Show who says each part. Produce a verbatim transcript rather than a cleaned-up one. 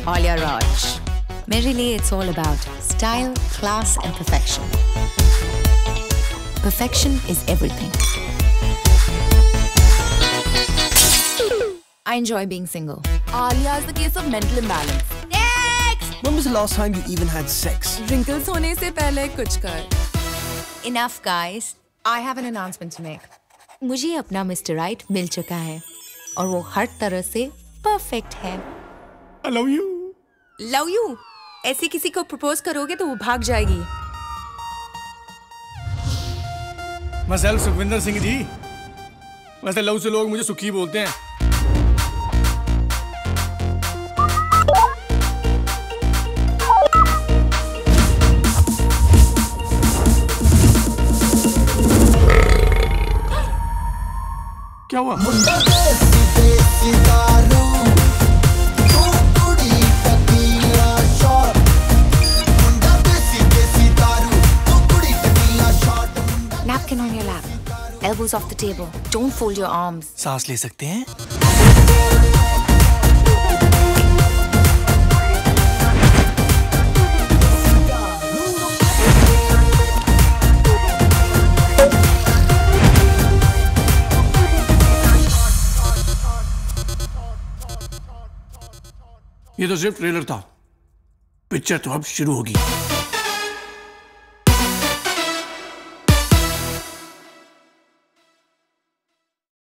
Speaker 1: Aliya Raj. मेरे लिए it's all about style, class and perfection. Perfection is everything. I enjoy being single.
Speaker 2: Aliya is the case of mental imbalance.
Speaker 1: Next!
Speaker 3: When was the last time you even had sex?
Speaker 2: Wrinkles होने से पहले कुछ कर.
Speaker 1: Enough guys. I have an announcement to make. मुझे अपना mister right मिल चुका है और वो हर तरह से परफेक्ट है.
Speaker 3: I love you.
Speaker 1: Love you? ऐसे किसी को प्रपोज करोगे तो वो भाग जाएगी.
Speaker 3: Myself सुखविंदर सिंह जी. वैसे लव से लोग मुझे सुखी बोलते हैं. क्या हुआ?
Speaker 1: Napkin on your lap. Elbows off the table. Don't fold your arms.
Speaker 3: सांस ले सकते हैं? ये तो सिर्फ ट्रेलर था. पिक्चर तो अब शुरू होगी.